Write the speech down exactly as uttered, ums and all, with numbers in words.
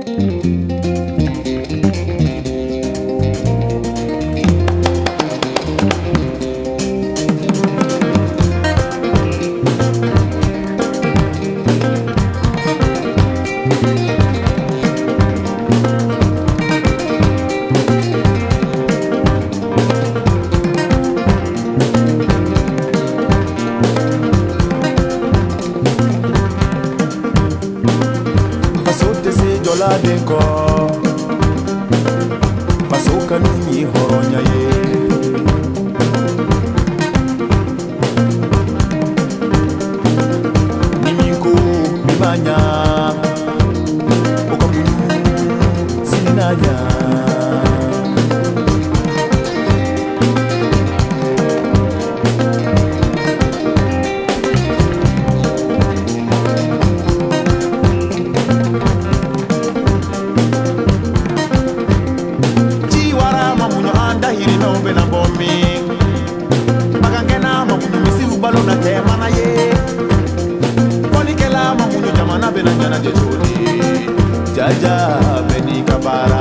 Denko Masuka nunyi horonya ye Niminku mimanya Ukamu sinanya na bombi magangena mamunyu misi ubalo na tema na ye kolikela mamunyu jamana benanyana jejoli jaja beni kabara